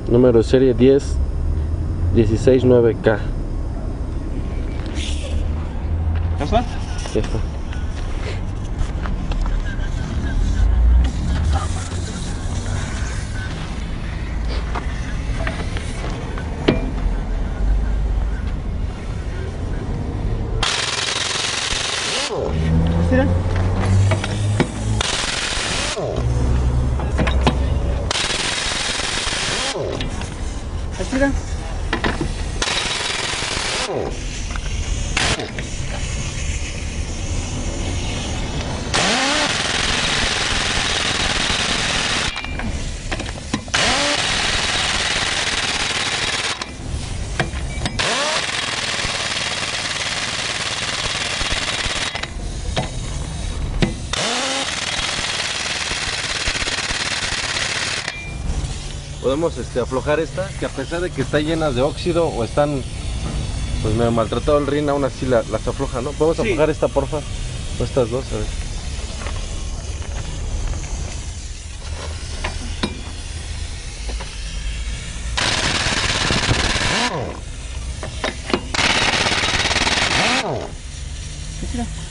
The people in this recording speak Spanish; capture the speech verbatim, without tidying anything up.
Número de serie diez dieciséis nueve K. ¿Ya está? Ya está. Estira. Estira. Podemos este, aflojar esta, que a pesar de que está llena de óxido o están pues me maltratado el rin, aún así la, las afloja, ¿no? Podemos sí. aflojar esta, porfa, o estas dos, a ver. ¿Qué será?